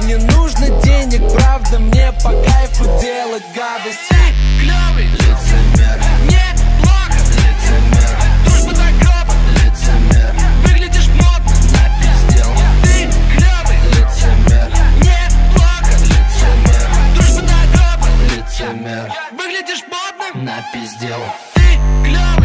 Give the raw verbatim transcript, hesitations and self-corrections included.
не нужно денег, правда, мне по кайфу делать гадость. Ты клёвый лицемер, неплохо лицемер, дружба до гроба лицемер, выглядишь модно, напиздел. Ты клёвый лицемер, неплохо лицемер, дружба до гроба лицемер, выглядишь модно, напиздел. Ты клёвый